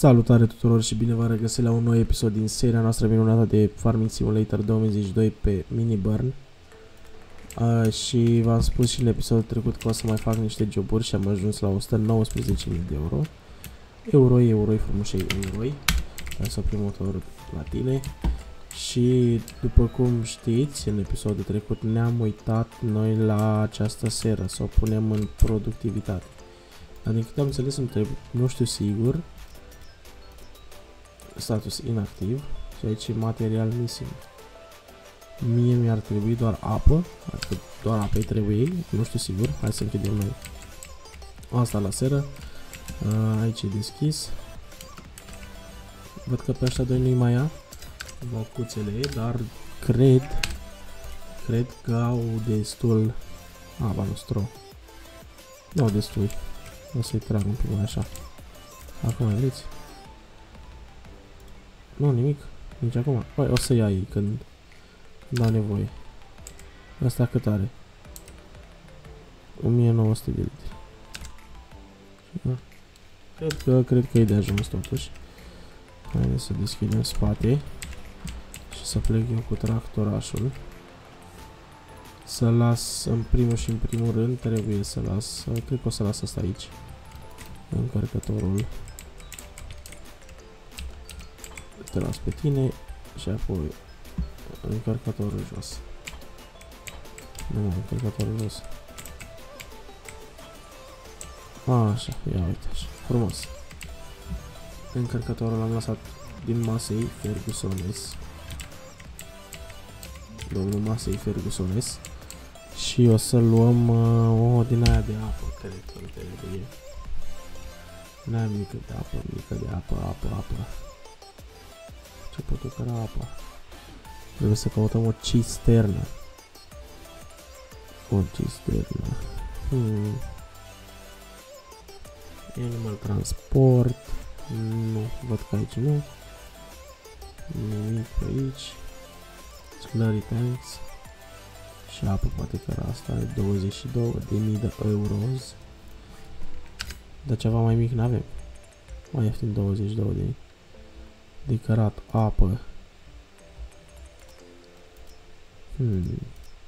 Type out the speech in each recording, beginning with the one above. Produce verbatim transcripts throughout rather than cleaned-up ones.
Salutare tuturor și bine v-am regăsit la un nou episod din seria noastră minunată de Farming Simulator două mii zece doi pe Mini Burn. Uh, și v-am spus și în episodul trecut că o să mai fac niște joburi și am ajuns la o sută nouăsprezece mii de euro. Euroi, euroi, frumoșei euroi. Hai să oprim motorul la tine. Și după cum știți, în episodul trecut ne-am uitat noi la această seră, să o punem în productivitate. Dar din câte am înțeles, nu știu sigur, status inactiv și aici e material missing. Mie mi-ar trebui doar apă, adică doar apă îi trebuie, nu știu sigur, hai să închidem noi asta la seră. Aici e deschis. Văd că pe ăștia doi nu-i mai ia bocuțele, dar cred, cred că au destul, a, ba nu, stro. Nu au destul, o să-i trag un pic mai așa. Acum mai vreți? Nu, nimic, nici acum. Păi, o să ia ei când, când au nevoie. Asta cât are? o mie nouă sute de litri. Cred că, cred că e de ajuns totuși. Haideți să deschidem spate și să plec eu cu tractorașul. Să las în primul și în primul rând, trebuie să las, cred că o să las asta aici. Încărcătorul. Te las pe tine și apoi încărcătorul jos. Nu, încărcătorul jos. A, așa, ia uite așa, frumos. Încărcătorul l-am lăsat din Massey Fergusones. Domnul Massey Fergusones. Și o să luăm uh, o din aia de apă, cred că îmi trebuie. N-am mică de apă, mică de apă, apă, apă. Ce pot căra apa? Trebuie să căutăm o cisternă. O cisternă. Hmm. Animal transport. Nu, văd că aici nu. Nimic pe aici. Slurry tanks. Și apă poate căra asta are douăzeci și două de mii de euros. Dar ceva mai mic n-avem. Mai ieftin douăzeci și două de mii. De cărat apă. Hmm.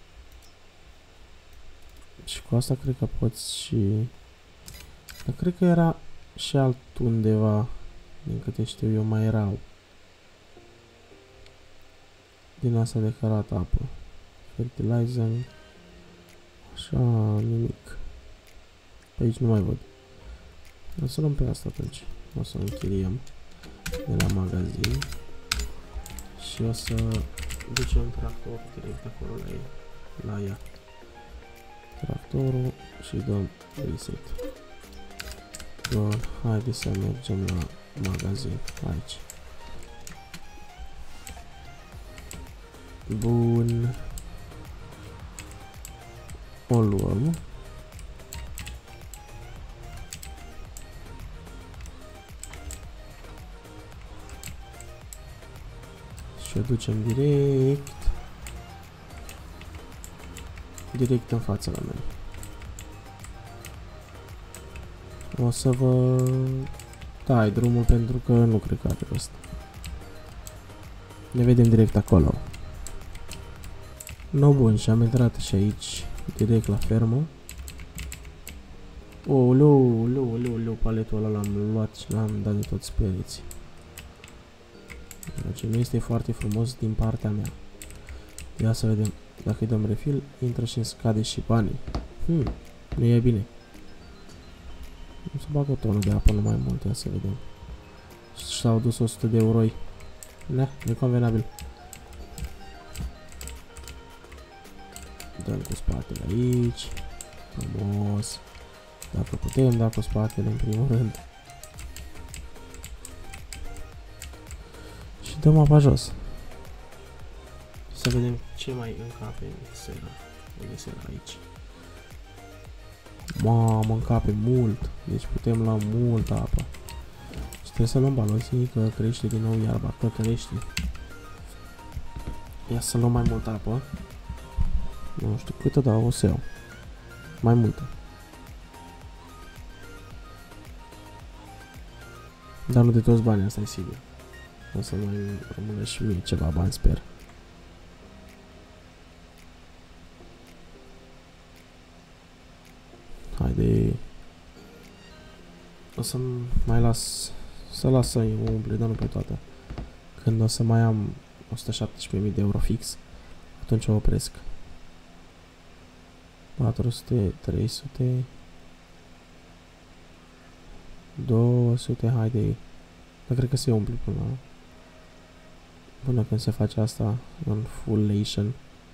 Și cu asta cred că poți și... Dar cred că era și altundeva, din câte știu eu, mai erau. Din asta de cărat apă. Fertilizer. Așa, nimic. Pe aici nu mai văd. O să luăm pe asta atunci. O să închiriem de la magazin. Și o să ducem tractorul direct acolo la ei. La ea. Tractorul și dăm reset. Bun, haideți să mergem la magazin. Aici. Bun. O luăm. Și o ducem direct. Direct în fața la noi. O să vă dai drumul pentru că nu cred că are rost. Ne vedem direct acolo. No, bun, și am intrat și aici direct la fermă. Oh, leu, leu, leu, leu, paletul ăla l-am luat și l-am dat de toți pereții. Deci nu este foarte frumos din partea mea. Ia să vedem. Dacă îi dăm refill, intră și îmi scade și banii. Hmm, nu e bine. Nu se bagă tonul de apă, nu mai mult, ia să vedem. Și-au dus o sută de euroi. Ne, e convenabil. Dăm cu spatele aici. Frumos. Dacă putem, da cu spatele în primul rând. Și dăm apa jos. Să vedem ce mai încape în sera. Unde sera aici. Mamă, încape mult. Deci putem lua multă apă. Și trebuie să luăm balonții că crește din nou iarba. Că crește. Ia să luăm mai multă apă. Nu știu câtă, dar o să iau. Mai multă. Dar nu de toți banii, asta e sigur. O să mai rămână și mie ceva bani, sper. Haide. O să mai las, să las să umple, dar nu pe toate. Când o să mai am o sută șaptesprezece mii de euro fix, atunci o opresc. patru sute, trei sute, două sute, haide. Dar cred că se umple până, până când se face asta în full-lation.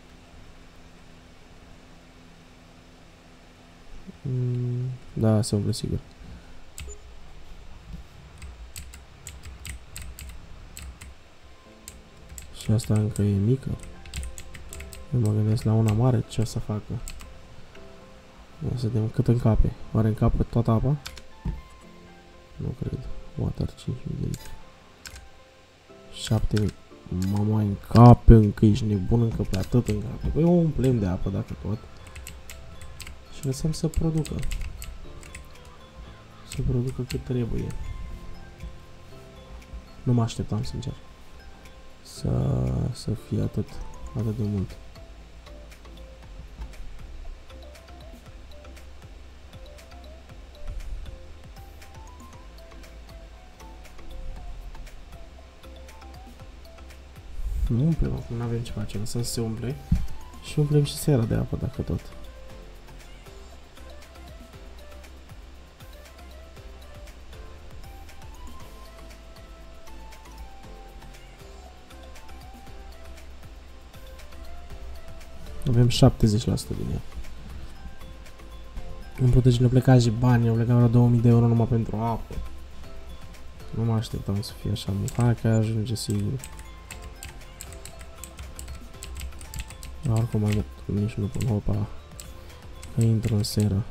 Mm, da, se umple sigur. Și asta încă e mică. Eu mă gândesc la una mare, ce o să facă. Ia să vedem cât încape. Oare încapă toată apa? Nu cred. Water cinci mii de litri. șapte mii. Mă mai încape încă, ești nebun, încă pe atât încape. Păi o umplem de apă dacă tot. Și lăsăm să producă. Să producă cât trebuie. Nu mă așteptam, sincer. Să, să fie atât, atât de mult. Nu umplem acum, nu avem ce face, lăsăm să se umple și umplem și seara de apă dacă tot. Avem șaptezeci la sută din ea. În protege ne pleca și bani, ne pleca la două mii de euro numai pentru apă. Nu mă așteptam să fie așa mult. Hai că ajunge sigur. Dar oricum mai mult, nici nu pun hopa. Că intru în seră.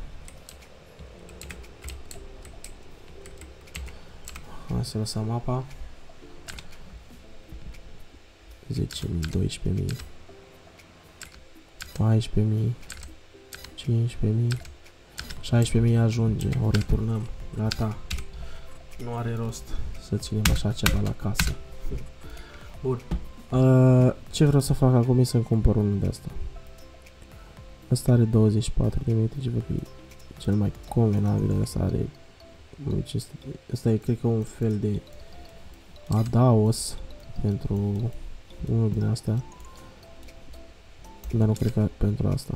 Hai să lăsăm apa. zece mii, doisprezece mii, paisprezece mii, cincisprezece mii, șaisprezece mii ajunge, o returnăm, gata. Nu are rost să ținem așa ceva la casă. Bun. Uh, ce vreau să fac acum e să-mi cumpăr unul de asta. Asta are douăzeci și patru de metri, ce văd că e cel mai convenabil. Asta are, asta e cred că un fel de adaos pentru unul din astea. Dar nu cred că pentru asta.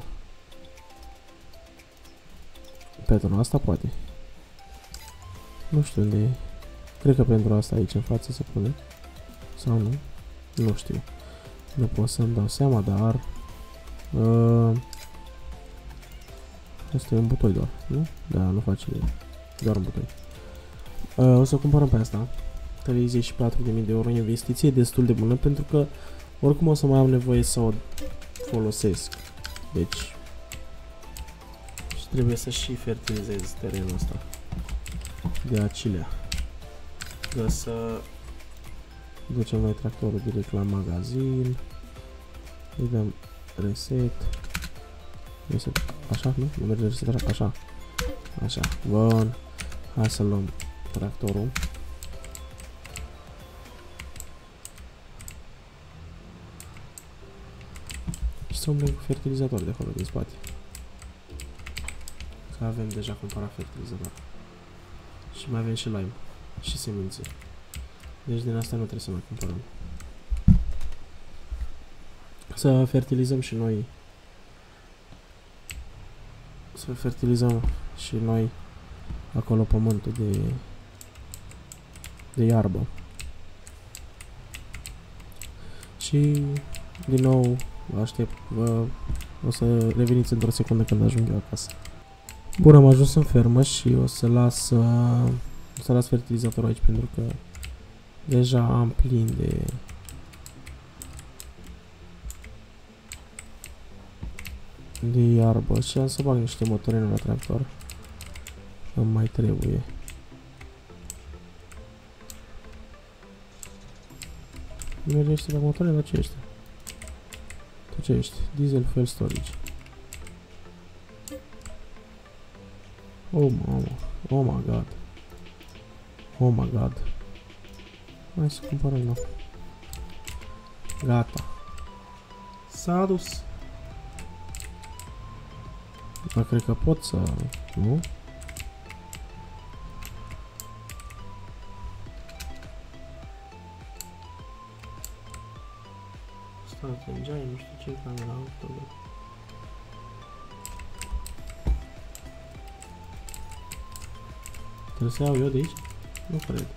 Pentru asta poate. Nu știu unde e. Cred că pentru asta aici în față se pune. Sau nu? Nu știu. Nu pot să-mi dau seama, dar... Uh, asta e un butoi doar, nu? Da, nu face doar un butoi. Uh, o să cumpărăm pe asta. treizeci și patru de mii de euro investiție, destul de bună, pentru că oricum o să mai am nevoie să o folosesc. Deci... Și trebuie să și fertilizez terenul ăsta. De acilea. Că să... Ducem noi tractorul direct la magazin. Îi dăm reset. Reset. Așa, nu? Nu merge reset, așa. Așa. Bun. Hai să luăm tractorul. Și să umblem cu fertilizator de acolo din spate. Că avem deja cumpărat fertilizator. Și mai avem și lime. Și semințe. Deci din asta nu trebuie să mai cumpărăm. Să fertilizăm și noi. Să fertilizăm și noi acolo pământul de de iarbă. Și din nou vă aștept, vă, o să reveniți într-o secundă când ajung eu acasă. Bun, am ajuns în fermă și o să las uh, o să las fertilizatorul aici pentru că deja am plin de de iarbă și am să bag niște motorine la tractor. Îmi mai trebuie. Merge niște la motorine, la ce ești? Tu ce ești? Diesel fuel storage. Oh, mamă. Oh my god. Oh my god. Hai să cumpărăm nou. Gata. S-a dus. Dar cred că pot să... Nu? Start engine, nu știu ce camera auto. Trebuie să iau eu de aici? Nu cred.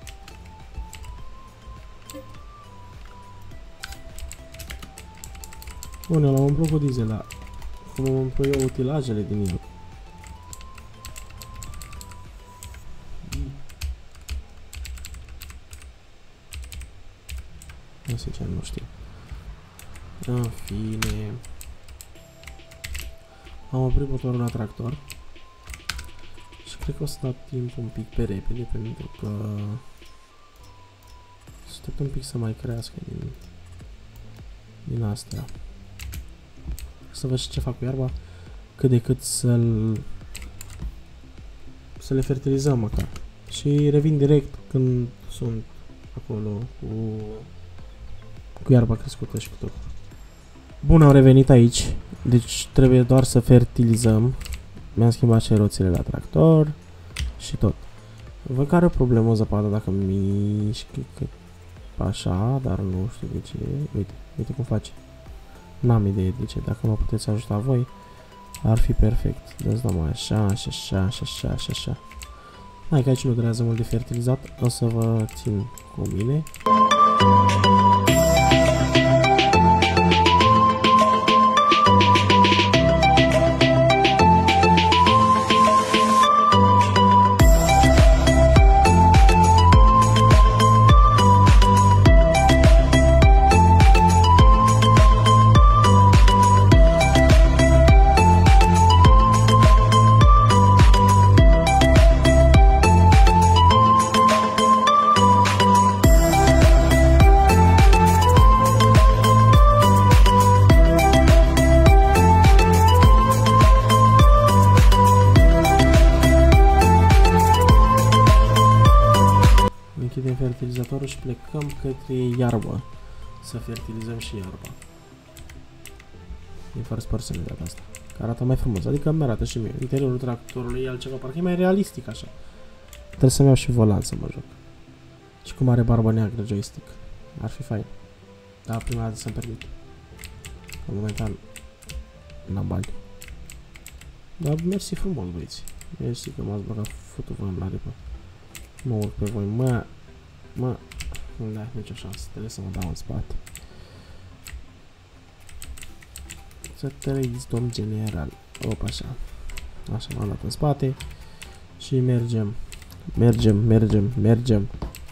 Bun, eu l-am umplut cu diesel, dar cum am umplut eu utilajele din el? Nu știu ce, nu știu. În fine. Am oprit motorul la tractor. Și cred că o să dau timp un pic pe repede, pentru că... Aștept un pic să mai crească din... Din astea. Să văd și ce fac cu iarba, cât de cât să-l... Să le fertilizăm măcar. Și revin direct când sunt acolo cu... Cu iarba crescută și cu tot. Bun, am revenit aici. Deci trebuie doar să fertilizăm. Mi-am schimbat și roțile la tractor. Și tot. Văd că are o problemă zăpada dacă mișc așa, dar nu știu de ce. Uite, uite cum face. N-am idee de ce. Dacă mă puteți ajuta voi, ar fi perfect. Dă-ți numai așa, așa, așa, așa, așa, așa, așa. Hai că aici nu durează mult de fertilizat. O să vă țin cu mine. Închidem fertilizatorul și plecăm către iarbă. Să fertilizăm și iarba. E first person de data asta. Că arată mai frumos. Adică mi arată și mie. Interiorul tractorului e altceva. Parcă e mai realistic așa. Trebuie să-mi iau și volan să mă joc. Și cum are barba neagră joystick. Ar fi fain. Dar prima dată să-mi permit. În momentan n-am bani. Dar mersi frumos, băieți. Mersi că m-ați băgat futu-vă în la ripă. Mă urc pe voi, mă, mă, nu da, nicio șansă, trebuie să mă dau în spate. Să trăiți, domn general. Opa, așa. Așa m-am dat în spate. Și mergem. Mergem, mergem, mergem.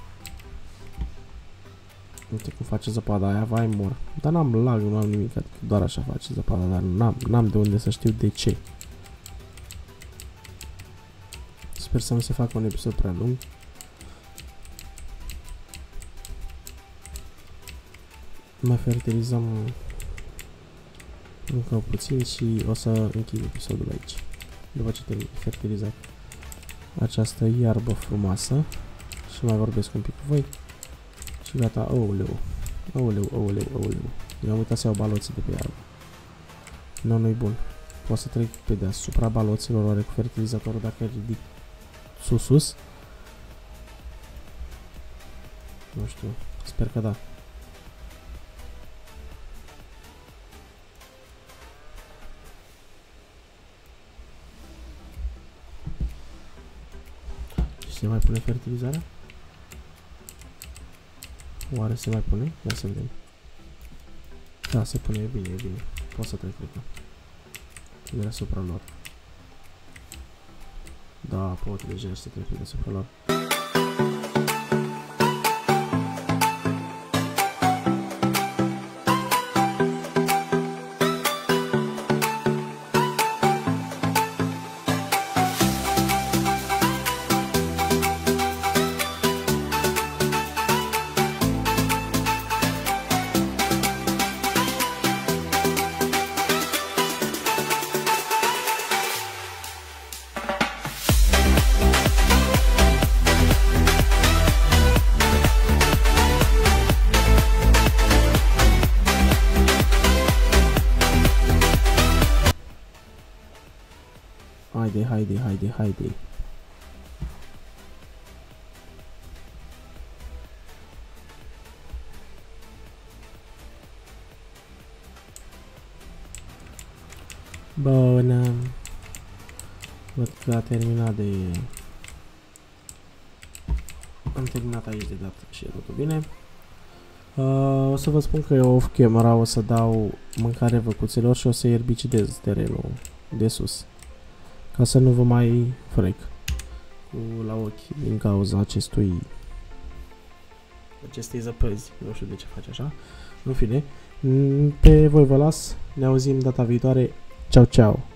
Uite cum face zăpada aia, vai mor. Dar n-am lag, nu am nimic, adică doar așa face zăpada, dar n-am, n-am de unde să știu de ce. Sper să nu se facă un episod prea lung. Mai fertilizăm încă puțin și o să închid episodul aici. După ce termin fertilizat această iarbă frumoasă. Și mai vorbesc un pic cu voi. Și gata, ouleu, ouleu, ouleu, ouleu. Eu am uitat să iau baloții de pe iarbă. Nu, nu-i bun. Pot să trec pe deasupra baloților oare cu fertilizatorul dacă ridic sus, sus? Nu știu, sper că da. Și se mai pune fertilizarea? Oare se mai pune? Ia să vedem. Da, se pune, e bine, e bine. Pot să trec, cred că. Deasupra lor. Da, pot lejer să trec deasupra lor. Haide, haide, haide, haide. Bună. Văd că a terminat de... Am terminat aici de dat și e totul bine. Uh, o să vă spun că eu off camera o să dau mâncare văcuților și o să ierbicidez terenul de sus. Ca să nu vă mai frec cu la ochi din cauza acestui acestei zăpăzi. Nu știu de ce face așa. În fine, pe voi vă las. Ne auzim data viitoare. Ciao, ciao.